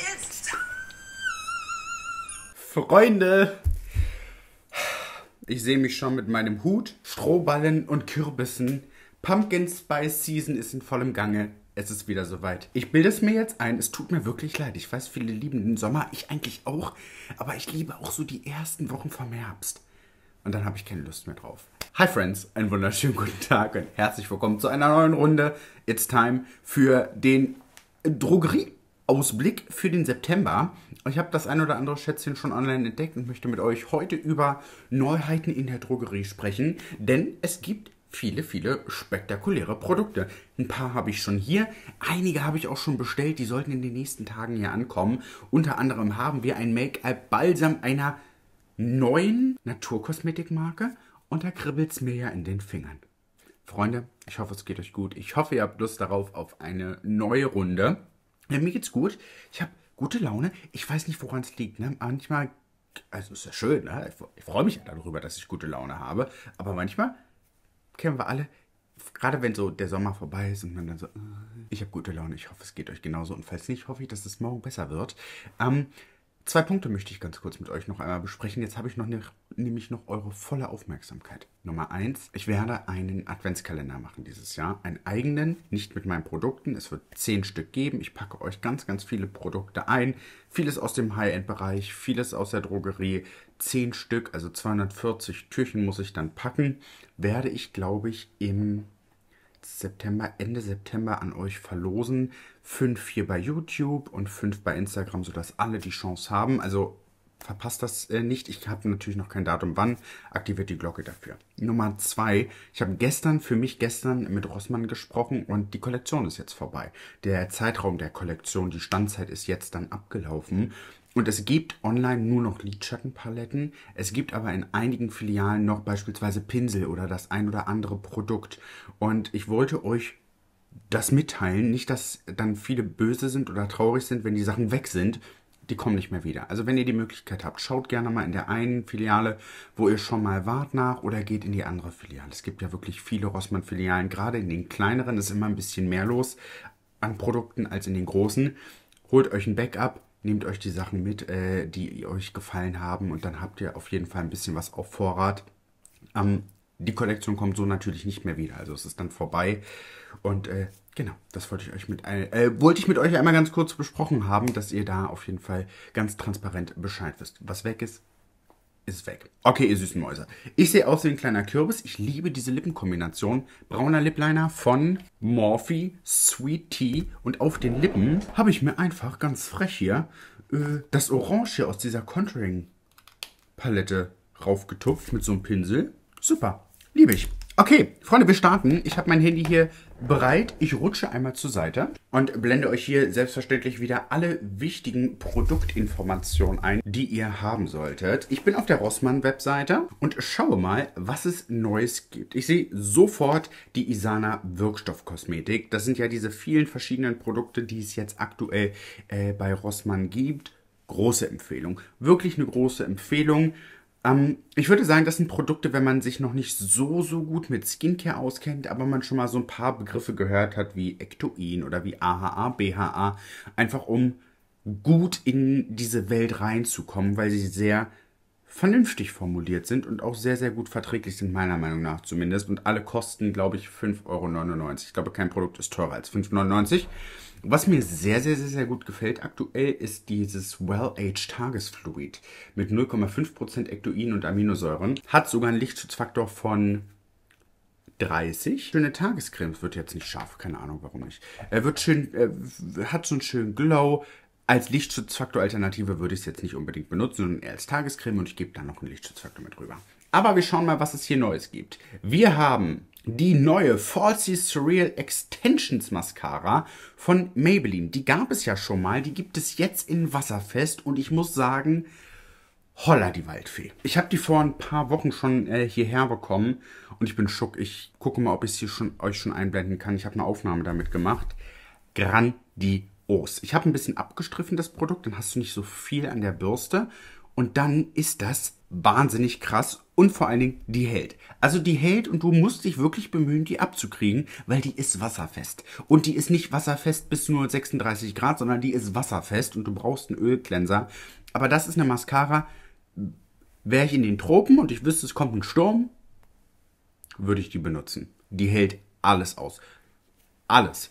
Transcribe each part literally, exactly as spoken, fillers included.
Freunde, ich sehe mich schon mit meinem Hut, Strohballen und Kürbissen. Pumpkin Spice Season ist in vollem Gange. Es ist wieder soweit. Ich bilde es mir jetzt ein, es tut mir wirklich leid. Ich weiß, viele lieben den Sommer, ich eigentlich auch. Aber ich liebe auch so die ersten Wochen vom Herbst. Und dann habe ich keine Lust mehr drauf. Hi Friends, einen wunderschönen guten Tag und herzlich willkommen zu einer neuen Runde. It's time für den Drogerieausblick für den September. Ich habe das ein oder andere Schätzchen schon online entdeckt und möchte mit euch heute über Neuheiten in der Drogerie sprechen. Denn es gibt viele, viele spektakuläre Produkte. Ein paar habe ich schon hier, einige habe ich auch schon bestellt, die sollten in den nächsten Tagen hier ankommen. Unter anderem haben wir ein Make-up-Balsam einer neuen Naturkosmetikmarke und da kribbelt es mir ja in den Fingern. Freunde, ich hoffe, es geht euch gut. Ich hoffe, ihr habt Lust darauf auf eine neue Runde. Ja, mir geht's gut. Ich habe gute Laune. Ich weiß nicht, woran es liegt. Ne? Manchmal, also ist ja schön, ne? ich, ich freue mich ja darüber, dass ich gute Laune habe. Aber manchmal kennen wir alle, gerade wenn so der Sommer vorbei ist und man dann so, ich habe gute Laune, ich hoffe, es geht euch genauso. Und falls nicht, hoffe ich, dass es morgen besser wird. Ähm, Zwei Punkte möchte ich ganz kurz mit euch noch einmal besprechen. Jetzt habe ich noch ne, nämlich noch eure volle Aufmerksamkeit. Nummer eins, ich werde einen Adventskalender machen dieses Jahr. Einen eigenen, nicht mit meinen Produkten. Es wird zehn Stück geben. Ich packe euch ganz, ganz viele Produkte ein. Vieles aus dem High-End-Bereich, vieles aus der Drogerie. zehn Stück, also zweihundertvierzig Türchen muss ich dann packen. Werde ich, glaube ich, im September, Ende September an euch verlosen. Fünf hier bei YouTube und fünf bei Instagram, sodass alle die Chance haben. Also verpasst das äh, nicht. Ich habe natürlich noch kein Datum wann. Aktiviert die Glocke dafür. Nummer zwei. Ich habe gestern, für mich gestern mit Rossmann gesprochen und die Kollektion ist jetzt vorbei. Der Zeitraum der Kollektion, die Standzeit ist jetzt dann abgelaufen. Und es gibt online nur noch Lidschattenpaletten. Es gibt aber in einigen Filialen noch beispielsweise Pinsel oder das ein oder andere Produkt. Und ich wollte euch das mitteilen. Nicht, dass dann viele böse sind oder traurig sind, wenn die Sachen weg sind. Die kommen nicht mehr wieder. Also wenn ihr die Möglichkeit habt, schaut gerne mal in der einen Filiale, wo ihr schon mal wart nach, oder geht in die andere Filiale. Es gibt ja wirklich viele Rossmann-Filialen. Gerade in den kleineren ist immer ein bisschen mehr los an Produkten als in den großen. Holt euch ein Backup. Nehmt euch die Sachen mit, äh, die euch gefallen haben und dann habt ihr auf jeden Fall ein bisschen was auf Vorrat. Ähm, die Kollektion kommt so natürlich nicht mehr wieder, also es ist dann vorbei. Und äh, genau, das wollte ich euch mit ein, äh, wollte ich mit euch einmal ganz kurz besprochen haben, dass ihr da auf jeden Fall ganz transparent Bescheid wisst. Was weg ist, ist weg. Okay, ihr süßen Mäuse. Ich sehe aus wie ein kleiner Kürbis. Ich liebe diese Lippenkombination. Brauner Lipliner von Morphe Sweet Tea. Und auf den Lippen habe ich mir einfach ganz frech hier äh, das Orange hier aus dieser Contouring Palette raufgetupft mit so einem Pinsel. Super. Liebe ich. Okay, Freunde, wir starten. Ich habe mein Handy hier bereit. Ich rutsche einmal zur Seite und blende euch hier selbstverständlich wieder alle wichtigen Produktinformationen ein, die ihr haben solltet. Ich bin auf der Rossmann-Webseite und schaue mal, was es Neues gibt. Ich sehe sofort die Isana Wirkstoffkosmetik. Das sind ja diese vielen verschiedenen Produkte, die es jetzt aktuell äh, bei Rossmann gibt. Große Empfehlung. Wirklich eine große Empfehlung. Ähm, ich würde sagen, das sind Produkte, wenn man sich noch nicht so, so gut mit Skincare auskennt, aber man schon mal so ein paar Begriffe gehört hat, wie Ectoin oder wie A H A, B H A, einfach um gut in diese Welt reinzukommen, weil sie sehr vernünftig formuliert sind und auch sehr, sehr gut verträglich sind, meiner Meinung nach zumindest. Und alle kosten, glaube ich, fünf Euro neunundneunzig. Ich glaube, kein Produkt ist teurer als fünf Euro neunundneunzig. Was mir sehr, sehr, sehr, sehr gut gefällt aktuell, ist dieses Well-Age Tagesfluid mit null Komma fünf Prozent Ectoin und Aminosäuren. Hat sogar einen Lichtschutzfaktor von dreißig. Schöne Tagescreme. Wird jetzt nicht scharf, keine Ahnung warum nicht. Er wird schön, äh, hat so einen schönen Glow. Als Lichtschutzfaktor-Alternative würde ich es jetzt nicht unbedingt benutzen, sondern eher als Tagescreme und ich gebe dann noch einen Lichtschutzfaktor mit rüber. Aber wir schauen mal, was es hier Neues gibt. Wir haben die neue Falsy Surreal Extensions Mascara von Maybelline. Die gab es ja schon mal, die gibt es jetzt in wasserfest und ich muss sagen, holla die Waldfee. Ich habe die vor ein paar Wochen schon äh, hierher bekommen und ich bin schock. Ich gucke mal, ob ich es hier schon, euch schon einblenden kann. Ich habe eine Aufnahme damit gemacht. Grandios. Ich habe ein bisschen abgestriffen, das Produkt, dann hast du nicht so viel an der Bürste und dann ist das wahnsinnig krass und vor allen Dingen, die hält. Also die hält und du musst dich wirklich bemühen, die abzukriegen, weil die ist wasserfest. Und die ist nicht wasserfest bis nur sechsunddreißig Grad, sondern die ist wasserfest und du brauchst einen Ölcleanser. Aber das ist eine Mascara, wäre ich in den Tropen und ich wüsste, es kommt ein Sturm, würde ich die benutzen. Die hält alles aus. Alles.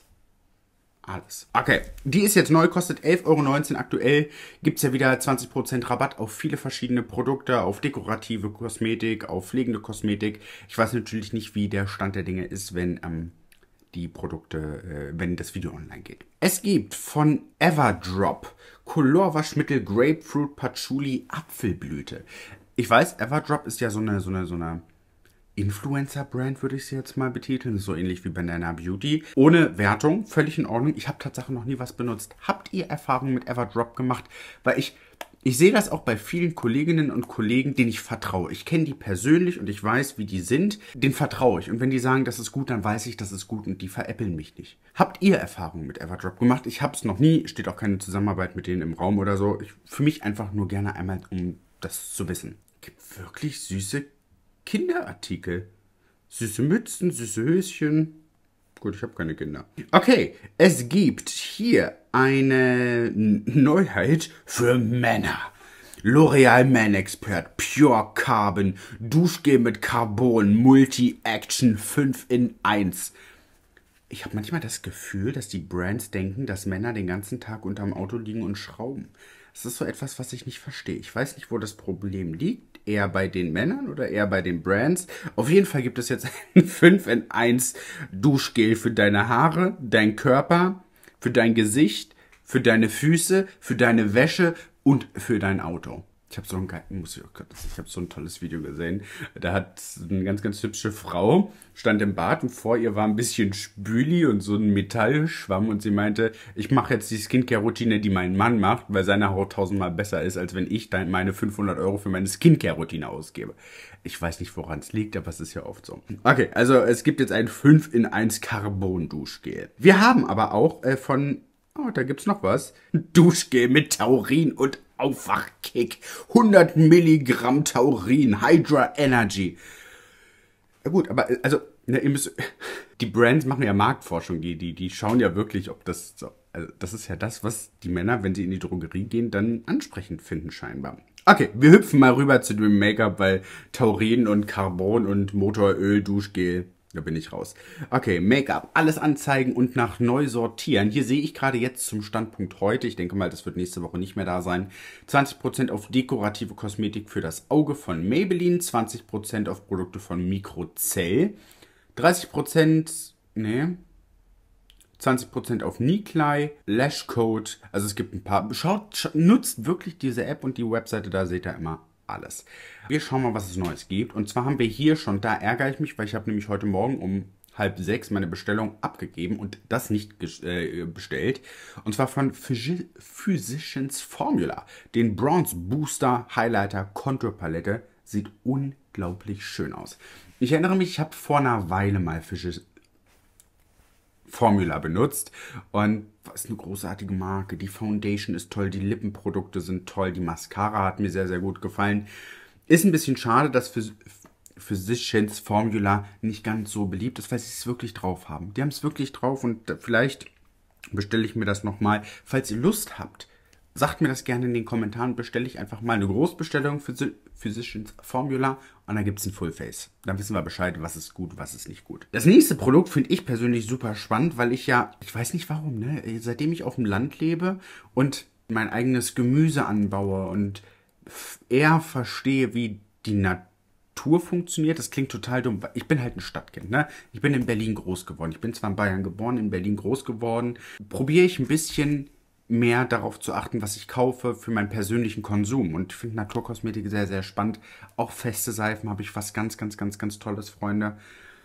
Alles. Okay, die ist jetzt neu, kostet elf Euro neunzehn. Aktuell gibt es ja wieder zwanzig Prozent Rabatt auf viele verschiedene Produkte, auf dekorative Kosmetik, auf pflegende Kosmetik. Ich weiß natürlich nicht, wie der Stand der Dinge ist, wenn ähm, die Produkte, äh, wenn das Video online geht. Es gibt von Everdrop Colorwaschmittel Grapefruit Patchouli Apfelblüte. Ich weiß, Everdrop ist ja so eine, so eine, so eine Influencer-Brand, würde ich sie jetzt mal betiteln. So ähnlich wie Banana Beauty. Ohne Wertung, völlig in Ordnung. Ich habe tatsächlich noch nie was benutzt. Habt ihr Erfahrungen mit Everdrop gemacht? Weil ich, ich sehe das auch bei vielen Kolleginnen und Kollegen, denen ich vertraue. Ich kenne die persönlich und ich weiß, wie die sind. Den vertraue ich. Und wenn die sagen, das ist gut, dann weiß ich, das ist gut und die veräppeln mich nicht. Habt ihr Erfahrungen mit Everdrop gemacht? Ich habe es noch nie. Steht auch keine Zusammenarbeit mit denen im Raum oder so. Ich, für mich einfach nur gerne einmal, um das zu wissen. Gibt wirklich süße Kinderartikel. Süße Mützen, süße Höschen. Gut, ich habe keine Kinder. Okay, es gibt hier eine Neuheit für Männer. L'Oreal Man Expert Pure Carbon Duschgel mit Carbon Multi-Action fünf in eins. Ich habe manchmal das Gefühl, dass die Brands denken, dass Männer den ganzen Tag unterm Auto liegen und schrauben. Das ist so etwas, was ich nicht verstehe. Ich weiß nicht, wo das Problem liegt. Eher bei den Männern oder eher bei den Brands. Auf jeden Fall gibt es jetzt ein fünf in eins Duschgel für deine Haare, dein Körper, für dein Gesicht, für deine Füße, für deine Wäsche und für dein Auto. Ich habe so ein muss ich, oh Gott, ich habe so ein tolles Video gesehen. Da hat eine ganz, ganz hübsche Frau, stand im Bad und vor ihr war ein bisschen Spüli und so ein Metallschwamm und sie meinte, ich mache jetzt die Skincare-Routine, die mein Mann macht, weil seine Haut tausendmal besser ist, als wenn ich dann meine fünfhundert Euro für meine Skincare-Routine ausgebe. Ich weiß nicht, woran es liegt, aber es ist ja oft so. Okay, also es gibt jetzt ein fünf in eins Carbon-Duschgel. Wir haben aber auch äh, von... Oh, da gibt's noch was. Duschgel mit Taurin und Aufwachkick. hundert Milligramm Taurin. Hydra Energy. Ja gut, aber also, ne, ihr müsst, die Brands machen ja Marktforschung. Die, die, die schauen ja wirklich, ob das so... Also das ist ja das, was die Männer, wenn sie in die Drogerie gehen, dann ansprechend finden scheinbar. Okay, wir hüpfen mal rüber zu dem Make-up, weil Taurin und Carbon und Motoröl, Duschgel... Da bin ich raus. Okay, Make-up, alles anzeigen und nach neu sortieren. Hier sehe ich gerade jetzt zum Standpunkt heute, ich denke mal, das wird nächste Woche nicht mehr da sein, zwanzig Prozent auf dekorative Kosmetik für das Auge von Maybelline, zwanzig Prozent auf Produkte von Microcell, dreißig Prozent, nee, zwanzig Prozent auf Niklai, Lashcode, also es gibt ein paar, schaut, schaut, nutzt wirklich diese App und die Webseite, da seht ihr immer alles. Wir schauen mal, was es Neues gibt. Und zwar haben wir hier schon, da ärgere ich mich, weil ich habe nämlich heute Morgen um halb sechs meine Bestellung abgegeben und das nicht äh, bestellt. Und zwar von Physicians Formula. Den Bronze Booster Highlighter Contour Palette. Sieht unglaublich schön aus. Ich erinnere mich, ich habe vor einer Weile mal Physicians Formula benutzt und was eine großartige Marke. Die Foundation ist toll, die Lippenprodukte sind toll, die Mascara hat mir sehr, sehr gut gefallen. Ist ein bisschen schade, dass Physicians Formula nicht ganz so beliebt ist, weil sie es wirklich drauf haben. Die haben es wirklich drauf und vielleicht bestelle ich mir das nochmal. Falls ihr Lust habt, sagt mir das gerne in den Kommentaren, bestelle ich einfach mal eine Großbestellung für Physicians Formula und dann gibt es ein Fullface. Dann wissen wir Bescheid, was ist gut, was ist nicht gut. Das nächste Produkt finde ich persönlich super spannend, weil ich ja, ich weiß nicht warum, ne, seitdem ich auf dem Land lebe und mein eigenes Gemüse anbaue und eher verstehe, wie die Natur funktioniert. Das klingt total dumm. Ich bin halt ein Stadtkind, ne? Ich bin in Berlin groß geworden. Ich bin zwar in Bayern geboren, in Berlin groß geworden. Probiere ich ein bisschen mehr darauf zu achten, was ich kaufe für meinen persönlichen Konsum. Und ich finde Naturkosmetik sehr, sehr spannend. Auch feste Seifen habe ich was ganz, ganz, ganz, ganz Tolles, Freunde.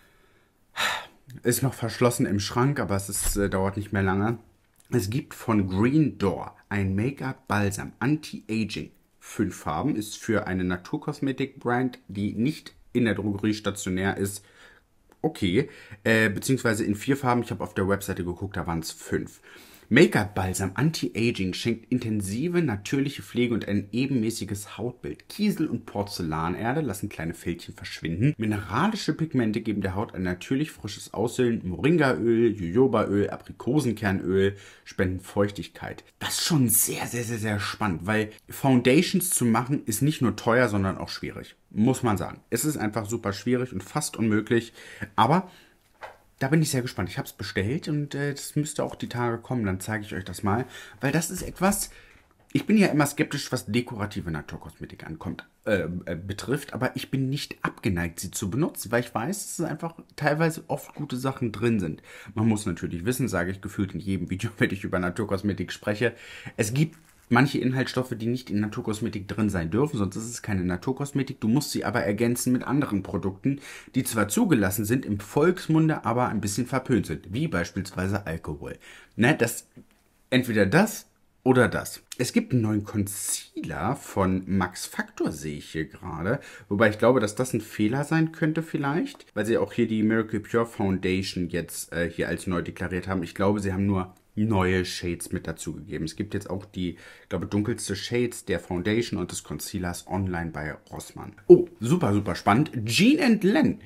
Ist noch verschlossen im Schrank, aber es ist, äh, dauert nicht mehr lange. Es gibt von Green Door ein Make-up-Balsam Anti-Aging. Fünf Farben, ist für eine Naturkosmetik-Brand, die nicht in der Drogerie stationär ist, okay. Äh, beziehungsweise in vier Farben. Ich habe auf der Webseite geguckt, da waren es fünf. Make-up-Balsam Anti-Aging schenkt intensive, natürliche Pflege und ein ebenmäßiges Hautbild. Kiesel- und Porzellanerde lassen kleine Fältchen verschwinden. Mineralische Pigmente geben der Haut ein natürlich frisches Aussehen. Moringaöl, Jojobaöl, Aprikosenkernöl spenden Feuchtigkeit. Das ist schon sehr, sehr, sehr, sehr spannend, weil Foundations zu machen ist nicht nur teuer, sondern auch schwierig. Muss man sagen. Es ist einfach super schwierig und fast unmöglich, aber da bin ich sehr gespannt. Ich habe es bestellt und äh, das müsste auch die Tage kommen. Dann zeige ich euch das mal. Weil das ist etwas, ich bin ja immer skeptisch, was dekorative Naturkosmetik ankommt, äh, äh, betrifft. Aber ich bin nicht abgeneigt, sie zu benutzen, weil ich weiß, dass einfach teilweise oft gute Sachen drin sind. Man muss natürlich wissen, sage ich gefühlt in jedem Video, wenn ich über Naturkosmetik spreche. Es gibt manche Inhaltsstoffe, die nicht in Naturkosmetik drin sein dürfen, sonst ist es keine Naturkosmetik. Du musst sie aber ergänzen mit anderen Produkten, die zwar zugelassen sind, im Volksmunde aber ein bisschen verpönt sind, wie beispielsweise Alkohol. Ne, das, entweder das oder das. Es gibt einen neuen Concealer von Max Factor, sehe ich hier gerade. Wobei ich glaube, dass das ein Fehler sein könnte vielleicht, weil sie auch hier die Miracle Pure Foundation jetzt äh, hier als neu deklariert haben. Ich glaube, sie haben nur neue Shades mit dazugegeben. Es gibt jetzt auch die, ich glaube, dunkelste Shades der Foundation und des Concealers online bei Rossmann. Oh, super, super spannend. Jean and Len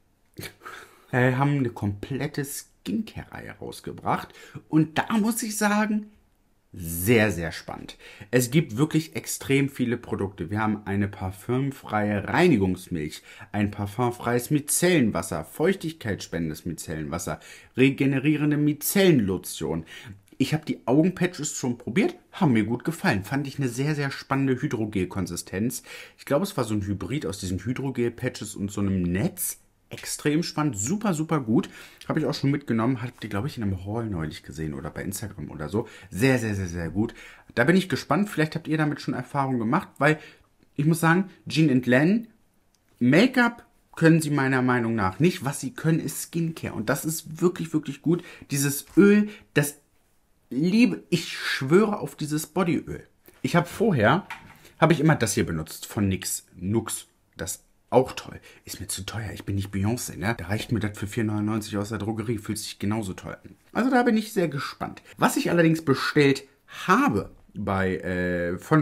äh, haben eine komplette Skincare-Reihe rausgebracht. Und da muss ich sagen, sehr, sehr spannend. Es gibt wirklich extrem viele Produkte. Wir haben eine parfümfreie Reinigungsmilch, ein parfümfreies Micellenwasser, feuchtigkeitsspendendes Micellenwasser, regenerierende Micellenlotion. Ich habe die Augenpatches schon probiert, haben mir gut gefallen. Fand ich eine sehr, sehr spannende Hydrogel-Konsistenz. Ich glaube, es war so ein Hybrid aus diesen Hydrogel-Patches und so einem Netz. Extrem spannend, super, super gut. Habe ich auch schon mitgenommen. Habt ihr, glaube ich, in einem Haul neulich gesehen oder bei Instagram oder so. Sehr, sehr, sehr, sehr gut. Da bin ich gespannt. Vielleicht habt ihr damit schon Erfahrung gemacht, weil ich muss sagen, Jean and Len, Make-up können sie meiner Meinung nach nicht. Was sie können, ist Skincare. Und das ist wirklich, wirklich gut. Dieses Öl, das liebe, ich schwöre auf dieses Bodyöl. Ich habe vorher, habe ich immer das hier benutzt von N Y X, Nux, das auch toll. Ist mir zu teuer. Ich bin nicht Beyoncé, ne? Da reicht mir das für vier neunundneunzig aus der Drogerie. Fühlt sich genauso toll an. Also da bin ich sehr gespannt. Was ich allerdings bestellt habe bei äh, von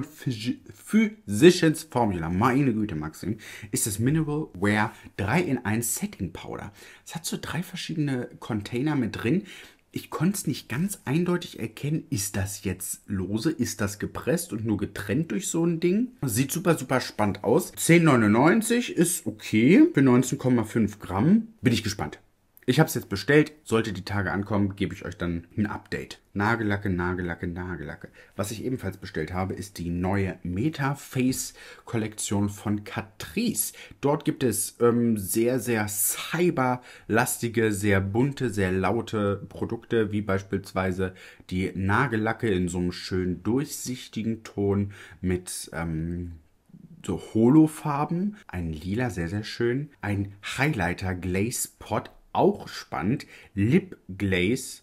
Physicians Formula, meine Güte, Maxim, ist das Mineral Wear drei in eins Setting Powder. Es hat so drei verschiedene Container mit drin. Ich konnte es nicht ganz eindeutig erkennen, ist das jetzt lose, ist das gepresst und nur getrennt durch so ein Ding. Sieht super, super spannend aus. zehn neunundneunzig ist okay für neunzehn Komma fünf Gramm. Bin ich gespannt. Ich habe es jetzt bestellt. Sollte die Tage ankommen, gebe ich euch dann ein Update. Nagellacke, Nagellacke, Nagellacke. Was ich ebenfalls bestellt habe, ist die neue Meta-Face-Kollektion von Catrice. Dort gibt es ähm, sehr, sehr cyberlastige, sehr bunte, sehr laute Produkte, wie beispielsweise die Nagellacke in so einem schön durchsichtigen Ton mit ähm, so Holofarben. Ein Lila, sehr, sehr schön. Ein Highlighter Glaze Pot, auch spannend. Lip Glaze.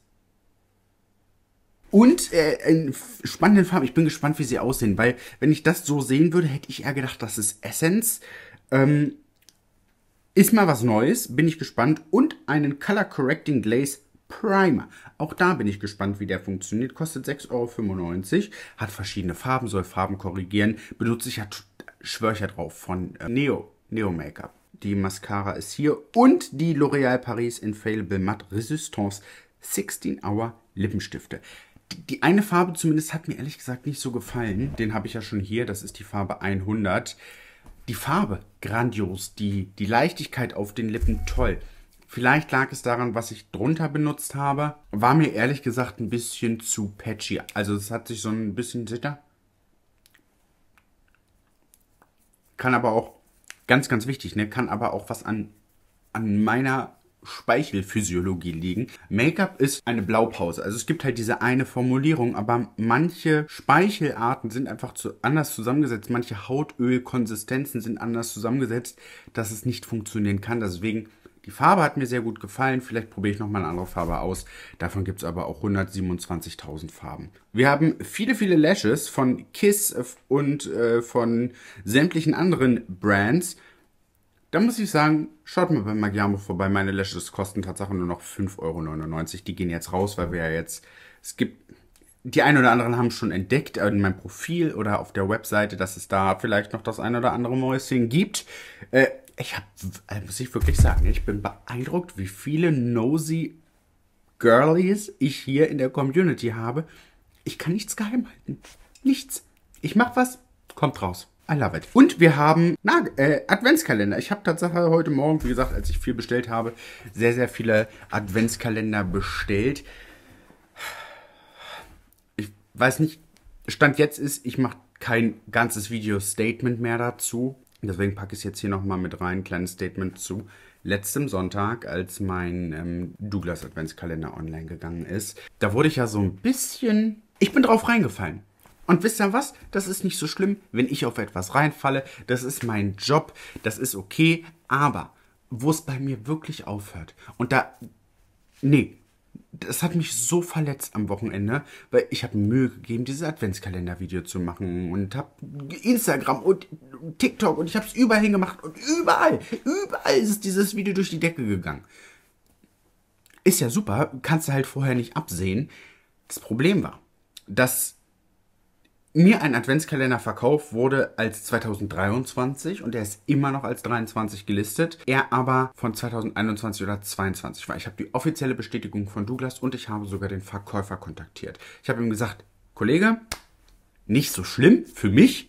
Und äh, in spannenden Farben. Ich bin gespannt, wie sie aussehen, weil wenn ich das so sehen würde, hätte ich eher gedacht, das ist Essence. Ähm, ist mal was Neues, bin ich gespannt. Und einen Color Correcting Glaze Primer. Auch da bin ich gespannt, wie der funktioniert. Kostet sechs Euro fünfundneunzig. Hat verschiedene Farben, soll Farben korrigieren. Benutze ich ja, schwöre ich ja drauf, von äh, Neo, Neo Make-up. Die Mascara ist hier und die L'Oréal Paris Infallible Matte Resistance sechzehn Hour Lippenstifte. Die, die eine Farbe zumindest hat mir ehrlich gesagt nicht so gefallen. Den habe ich ja schon hier, das ist die Farbe hundert. Die Farbe, grandios. Die, die Leichtigkeit auf den Lippen, toll. Vielleicht lag es daran, was ich drunter benutzt habe. War mir ehrlich gesagt ein bisschen zu patchy. Also es hat sich so ein bisschen sicher. Kann aber auch, ganz, ganz wichtig, ne, kann aber auch was an, an meiner Speichelphysiologie liegen. Make-up ist eine Blaupause. Also es gibt halt diese eine Formulierung, aber manche Speichelarten sind einfach zu, anders zusammengesetzt. Manche Hautölkonsistenzen sind anders zusammengesetzt, dass es nicht funktionieren kann. Deswegen, die Farbe hat mir sehr gut gefallen. Vielleicht probiere ich nochmal eine andere Farbe aus. Davon gibt es aber auch hundertsiebenundzwanzigtausend Farben. Wir haben viele, viele Lashes von Kiss und äh, von sämtlichen anderen Brands. Da muss ich sagen, schaut mal bei Magiamo vorbei. Meine Lashes kosten tatsächlich nur noch fünf Euro neunundneunzig. Die gehen jetzt raus, weil wir ja jetzt, es gibt die einen oder anderen haben schon entdeckt in meinem Profil oder auf der Webseite, dass es da vielleicht noch das ein oder andere Mäuschen gibt. Äh, ich habe, muss ich wirklich sagen, ich bin beeindruckt, wie viele nosy Girlies ich hier in der Community habe. Ich kann nichts geheim halten. Nichts. Ich mach was, kommt raus. I love it. Und wir haben na, äh, Adventskalender. Ich habe tatsächlich heute Morgen, wie gesagt, als ich viel bestellt habe, sehr, sehr viele Adventskalender bestellt. Ich weiß nicht, Stand jetzt ist, ich mache kein ganzes Video-Statement mehr dazu. Deswegen packe ich es jetzt hier nochmal mit rein. Ein kleines Statement zu letztem Sonntag, als mein ähm, Douglas Adventskalender online gegangen ist. Da wurde ich ja so ein bisschen... Ich bin drauf reingefallen. Und wisst ihr was? Das ist nicht so schlimm, wenn ich auf etwas reinfalle. Das ist mein Job. Das ist okay. Aber wo es bei mir wirklich aufhört. Und da... Nee. Das hat mich so verletzt am Wochenende, weil ich habe Mühe gegeben, dieses Adventskalender-Video zu machen und habe Instagram und TikTok und ich habe es überall hingemacht und überall, überall ist dieses Video durch die Decke gegangen. Ist ja super, kannst du halt vorher nicht absehen. Das Problem war, dass mir ein Adventskalender verkauft wurde als zweitausenddreiundzwanzig und der ist immer noch als dreiundzwanzig gelistet. Er aber von zweitausendeinundzwanzig oder zweiundzwanzig war. Ich habe die offizielle Bestätigung von Douglas und ich habe sogar den Verkäufer kontaktiert. Ich habe ihm gesagt, Kollege, nicht so schlimm für mich.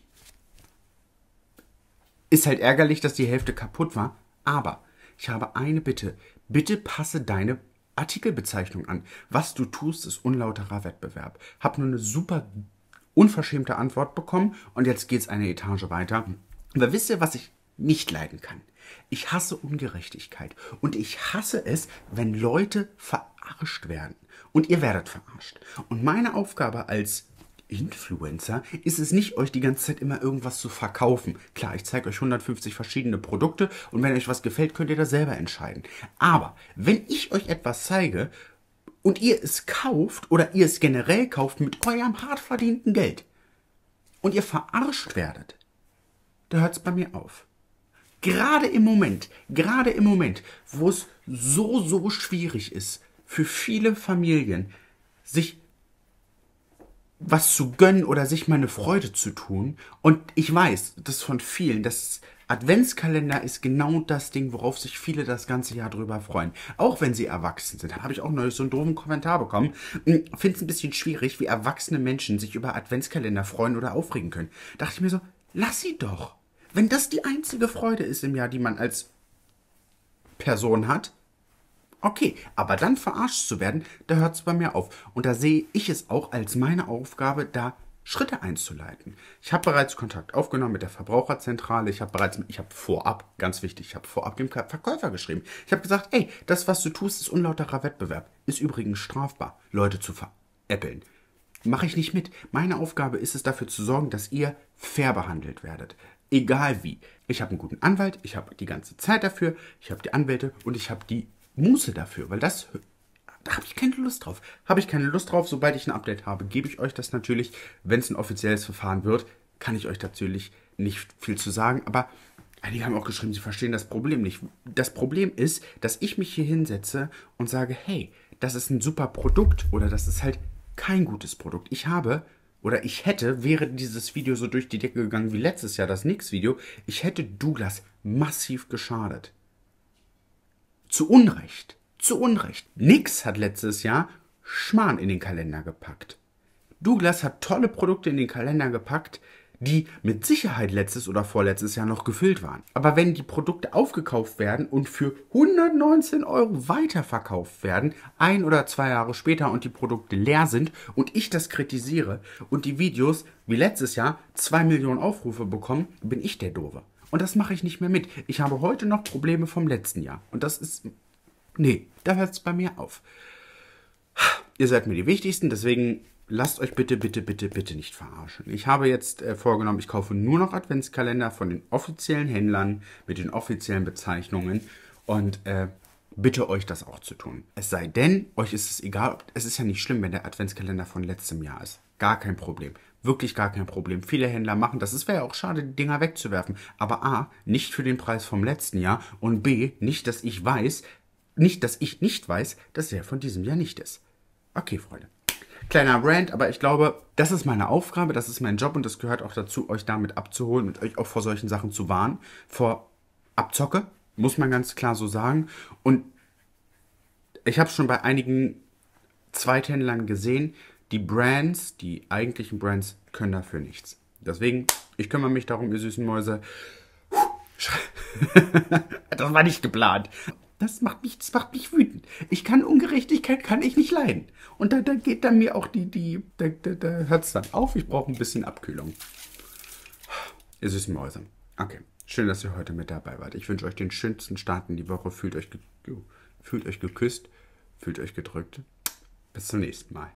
Ist halt ärgerlich, dass die Hälfte kaputt war, aber ich habe eine Bitte. Bitte passe deine Artikelbezeichnung an. Was du tust, ist unlauterer Wettbewerb. Hab nur eine super unverschämte Antwort bekommen und jetzt geht's eine Etage weiter. Aber wisst ihr, was ich nicht leiden kann? Ich hasse Ungerechtigkeit und ich hasse es, wenn Leute verarscht werden. Und ihr werdet verarscht. Und meine Aufgabe als Influencer ist es nicht, euch die ganze Zeit immer irgendwas zu verkaufen. Klar, ich zeige euch hundertfünfzig verschiedene Produkte und wenn euch was gefällt, könnt ihr das selber entscheiden. Aber wenn ich euch etwas zeige, und ihr es kauft oder ihr es generell kauft mit eurem hart verdienten Geld und ihr verarscht werdet, da hört es bei mir auf. Gerade im Moment, gerade im Moment, wo es so, so schwierig ist, für viele Familien, sich was zu gönnen oder sich mal eine Freude zu tun. Und ich weiß, das von vielen, das Adventskalender ist genau das Ding, worauf sich viele das ganze Jahr drüber freuen. Auch wenn sie erwachsen sind. Da habe ich auch neulich so einen doofen Kommentar bekommen. Finde es ein bisschen schwierig, wie erwachsene Menschen sich über Adventskalender freuen oder aufregen können. Dachte ich mir so, lass sie doch. Wenn das die einzige Freude ist im Jahr, die man als Person hat, okay, aber dann verarscht zu werden, da hört es bei mir auf. Und da sehe ich es auch als meine Aufgabe, da Schritte einzuleiten. Ich habe bereits Kontakt aufgenommen mit der Verbraucherzentrale. Ich habe bereits, ich habe vorab, ganz wichtig, ich habe vorab dem Verkäufer geschrieben. Ich habe gesagt, ey, das, was du tust, ist unlauterer Wettbewerb. Ist übrigens strafbar, Leute zu veräppeln. Mache ich nicht mit. Meine Aufgabe ist es, dafür zu sorgen, dass ihr fair behandelt werdet. Egal wie. Ich habe einen guten Anwalt, ich habe die ganze Zeit dafür, ich habe die Anwälte und ich habe die Muße dafür, weil das... Da habe ich keine Lust drauf. Habe ich keine Lust drauf. Sobald ich ein Update habe, gebe ich euch das natürlich. Wenn es ein offizielles Verfahren wird, kann ich euch natürlich nicht viel zu sagen. Aber einige haben auch geschrieben, sie verstehen das Problem nicht. Das Problem ist, dass ich mich hier hinsetze und sage, hey, das ist ein super Produkt oder das ist halt kein gutes Produkt. Ich habe oder ich hätte, wäre dieses Video so durch die Decke gegangen wie letztes Jahr, das Nix-Video, ich hätte Douglas massiv geschadet. Zu Unrecht. Zu Unrecht. Nix hat letztes Jahr Schmarrn in den Kalender gepackt. Douglas hat tolle Produkte in den Kalender gepackt, die mit Sicherheit letztes oder vorletztes Jahr noch gefüllt waren. Aber wenn die Produkte aufgekauft werden und für hundertneunzehn Euro weiterverkauft werden, ein oder zwei Jahre später und die Produkte leer sind und ich das kritisiere und die Videos wie letztes Jahr zwei Millionen Aufrufe bekommen, bin ich der Doofe. Und das mache ich nicht mehr mit. Ich habe heute noch Probleme vom letzten Jahr. Und das ist... Nee, da hört es bei mir auf. Ihr seid mir die Wichtigsten, deswegen lasst euch bitte, bitte, bitte, bitte nicht verarschen. Ich habe jetzt äh, vorgenommen, ich kaufe nur noch Adventskalender von den offiziellen Händlern mit den offiziellen Bezeichnungen und äh, bitte euch das auch zu tun. Es sei denn, euch ist es egal, es ist ja nicht schlimm, wenn der Adventskalender von letztem Jahr ist. Gar kein Problem. Wirklich gar kein Problem. Viele Händler machen das. Es wäre ja auch schade, die Dinger wegzuwerfen. Aber A, nicht für den Preis vom letzten Jahr und B, nicht, dass ich weiß, Nicht, dass ich nicht weiß, dass er von diesem Jahr nicht ist. Okay, Freunde. Kleiner Rant, aber ich glaube, das ist meine Aufgabe, das ist mein Job und das gehört auch dazu, euch damit abzuholen und euch auch vor solchen Sachen zu warnen. Vor Abzocke, muss man ganz klar so sagen. Und ich habe schon bei einigen Zweithändlern gesehen, die Brands, die eigentlichen Brands, können dafür nichts. Deswegen, ich kümmere mich darum, ihr süßen Mäuse. Das war nicht geplant. Das macht mich, das macht mich wütend. Ich kann Ungerechtigkeit, kann ich nicht leiden. Und da, da geht dann mir auch die, die, da, da, da hört es dann auf. Ich brauche ein bisschen Abkühlung. Ihr süßen Mäuse. Okay, schön, dass ihr heute mit dabei wart. Ich wünsche euch den schönsten Start in die Woche. Fühlt euch, ge fühlt euch geküsst, fühlt euch gedrückt. Bis zum nächsten Mal.